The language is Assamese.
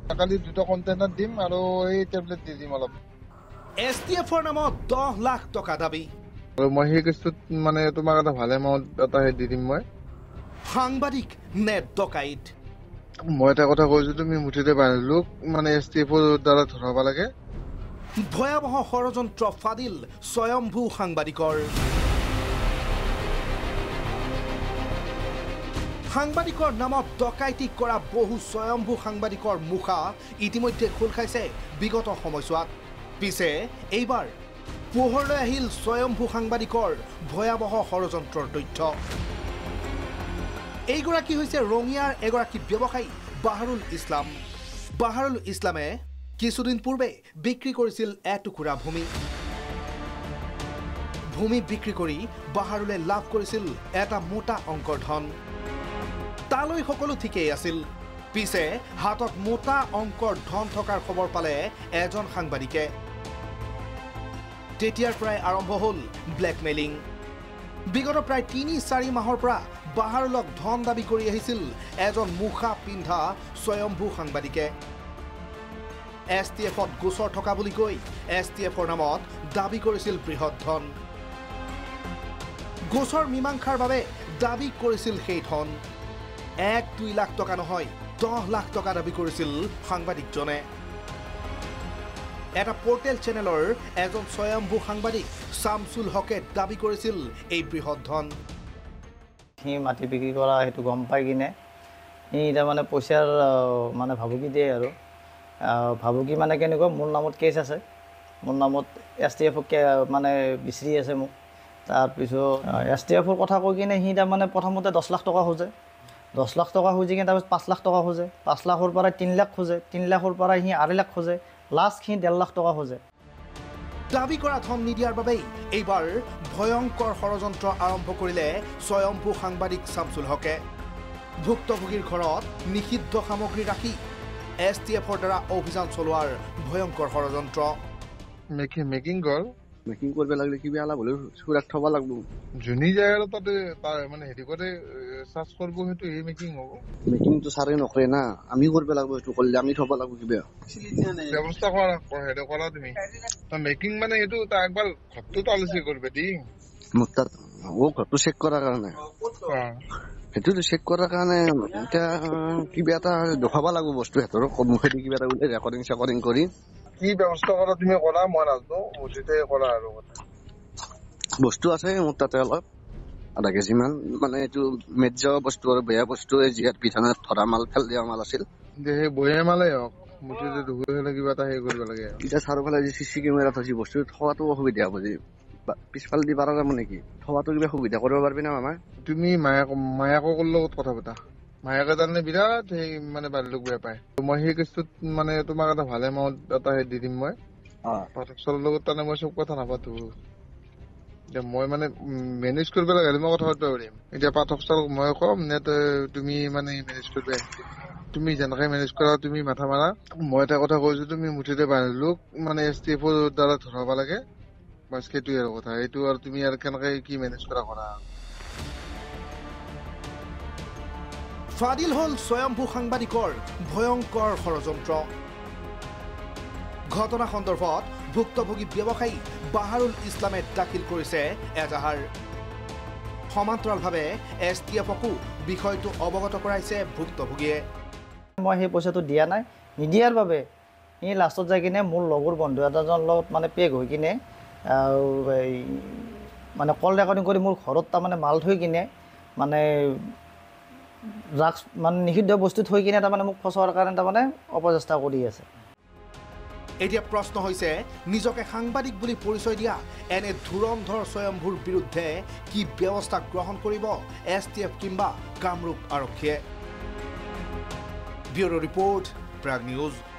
কালি দুটো কন্টেইনার দিম আৰু এই টেবলেট দি দিম অলপ STFৰ নামত 10 লাখ টকা দাবী আৰু মই সেই কেছটোত মানে তোমাক এটা ভালে এমাউণ্ট এটা দি দিম মই সাংবাদিক নে ডকাইত মই এটা কথা কৈছো তুমি মুঠিতে লোক মানে STFৰ দ্বাৰা ধৰাব লাগে ভয়াবহ ষড়যন্ত্ৰ ফাদিল স্বয়ম্ভূ সাংবাদিকৰ সাংবাদিকৰ নামত ডকাইতি কৰা বহু স্বয়ম্ভূ সাংবাদিকৰ মুখা ইতিমধ্যে খোল খাইছে বিগত সময়ছোৱাত পিছে এইবাৰ পোহৰলৈ আহিল স্বয়ম্ভূ সাংবাদিকৰ ভয়াবহ ষড়যন্ত্ৰৰ তথ্য এইগৰাকী হৈছে ৰঙিয়াৰ এগৰাকী ব্যৱসায়ী বাহাৰুল ইছলাম বাহাৰুল ইছলামে কিছুদিন পূৰ্বে বিক্ৰী কৰিছিল এটুকুৰা ভূমি বিক্ৰী কৰি বাহাৰুলে লাভ কৰিছিল এটা মোটা অংকৰ ধন তালৈ সকলো ঠিকেই আছিল পিছে হাতত মোটা অংকৰ ধন থকাৰ খবৰ পালে এজন সাংবাদিকে তেতিয়াৰ পৰাই আৰম্ভ হ'ল ব্লেকমেইলিং বিগত প্ৰায় ৩-৪ মাহৰ পৰা বাহাৰুলক ধন দাবী কৰি আহিছিল এজন মুখা পিন্ধা স্বয়ম্ভূ সাংবাদিকে STFত গোচৰ থকা বুলি কৈ STFৰ নামত দাবী কৰিছিল বৃহৎ ধন গোচৰ মীমাংসাৰ বাবে দাবী কৰিছিল সেই ধন 1-2 লাখ টকা নহয় 10 লাখ টকা দাবী কৰিছিল সাংবাদিকজনে এটা পোৰ্টেল চেনেলৰ এজন স্বয়ম্ভূ সাংবাদিক শামছুল হকে দাবী কৰিছিল এই বৃহৎ ধন সি মাটি বিক্ৰী কৰা হেতু গম পাই কিনে ই তাৰমানে পইচাৰ মানে ভাবুকি দিয়ে আৰু ভাবুকি মানে কেনেকুৱা মোৰ নামত কেছ আছে মোৰ নামত STF মানে বিচাৰি আছে মোক তাৰপিছত STFৰ কথা কৈ কিনে সি তাৰমানে প্ৰথমতে 10 লাখ টকা খোজে 10 লাখ টকা খুজি কিনে তাৰপিছত 5 লাখ টকা খোজে 5 লাখৰ পৰা 3 লাখ খোজে 3 লাখৰ পৰা সি 2.5 লাখ খোজে লাষ্ট সি 1.5 লাখ টকা খোজে দাবী কৰা ধন নিদিয়াৰ বাবেই এইবাৰ ভয়ংকৰ ষড়যন্ত্ৰ আৰম্ভ কৰিলে স্বয়ম্ভূ সাংবাদিক শামছুল হকে ভুক্তভোগীৰ ঘৰত নিষিদ্ধ সামগ্ৰী ৰাখি STFৰ দ্বাৰা অভিযান চলোৱাৰ ভয়ংকৰ ষড়যন্ত্ৰ মেকিং গল মেকিং কৰিব লাগিলে কিবা অলপ হ'লেও সুৰক্ষা থব লাগিব জুনি জায়গাত তাতে মানে হেৰি কৰে সার্চ করব হেতু এই মেকিং হ'ব মেকিং তো সারে নকৰে না আমি কৰিব লাগিব এটো করলে আমি থব লাগিব কিবা ব্যবস্থা কৰা তুমি তো মেকিং মানে হেতু তা একবাৰ ঘৰটো তালসি করবে দি মুক্তা ও ঘৰটো চেক কৰাৰ কাৰণে হেতু চেক কৰাৰ কাৰণে এটা কিবা এটা দেখাব লাগিব বস্তু হেতৰ মুখেদি কিবা এটা ৰেকৰ্ডিং কৰি কি ব্যবস্থা কৰা তুমি কৰা মই নাজনো মুঠিতে কৰা আৰু কথা বস্তু আছে মোৰ তাতে অলপ আধা কেজি মান মানে এটো মেজা বস্তু আৰু বেয়া বস্তু জিয়াত পিঠানত ধৰা মাল ফেল দিয়া মাল আছিল যে বয়ে মালে হক মুঠিতে দুহলে কিবা এটা হে কৰিব লাগে এটা চাৰফালে যে সিসি কেমেৰা থৈছি বস্তু থোৱাটো অসুবিধা হ'ব যে পিছফাল দি পাৰা যাব নেকি থোৱাটো কিবা সুবিধা কৰিব পাৰবি না মামা তুমি মায়াকৰ লগত কথা পতা মায়াকে জানলে বিৰাট সেই মানে বালিলোক বেয়া পায় মই সেই কেছটোত মানে তোমাক এটা ভালে এমাউণ্ট এটা দি দিম মই পাঠকচলৰ লগত তানে মই সব কথা নাপাতো মই মানে মেনেজ কৰিব লাগে মই কথা পাতিব পাৰিম এতিয়া পাঠকচলক মই কম নে তুমি মানে মেনেজ কৰিবা তুমি যেনেকৈ মেনেজ কৰা তুমি মাথা মাৰা মই এটা কথা কৈছো তুমি মুঠিতে লোক মানে STFৰ দ্বাৰা ধৰাব লাগে বাস সেইটোৱে আৰু কথা এইটো আৰু তুমি আৰু কেনেকৈ কি মেনেজ কৰা ফাদিল হল স্বয়ম্ভূ সাংবাদিকৰ ভয়ংকৰ ষড়যন্ত্ৰ ঘটনা সন্দৰ্ভত ভুক্তভোগী ব্যৱসায়ী বাহাৰুল ইছলামে দাখিল কৰিছে এজাহাৰ সমান্তৰালভাৱে STFকো বিষয়টো অৱগত কৰাইছে ভুক্তভোগীয়ে মই সেই পইচাটো দিয়া নাই নিদিয়াৰ বাবে ই লাষ্টত যাই কিনে মোৰ লগৰ বন্ধু এটাজনৰ লগত মানে পেগ হৈ কিনে মানে কল ৰেকৰ্ডিং কৰি মোৰ ঘৰত তাৰমানে মাল থৈ কিনে মানে ড্ৰাগছ মানে নিষিদ্ধ বস্তু থৈ কিনে তাৰমানে মোক ফচোৱাৰ কাৰণে তাৰমানে অপচেষ্টা কৰি আছে এতিয়া প্ৰশ্ন হৈছে নিজকে সাংবাদিক বুলি পৰিচয় দিয়া এনে ধুৰন্ধৰ স্বয়ম্ভূৰ বিৰুদ্ধে কি ব্যৱস্থা গ্ৰহণ কৰিব STF কিংবা কামৰূপ আৰক্ষীয়ে ব্যুৰো ৰিপৰ্ট প্ৰাগ নিউজ